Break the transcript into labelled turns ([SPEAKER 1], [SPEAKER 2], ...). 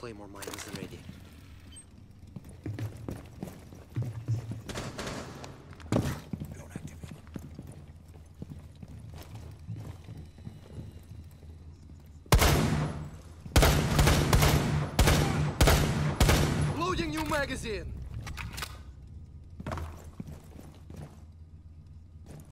[SPEAKER 1] Claymore mine isn't ready.
[SPEAKER 2] Drone activated.
[SPEAKER 1] Loading new magazine!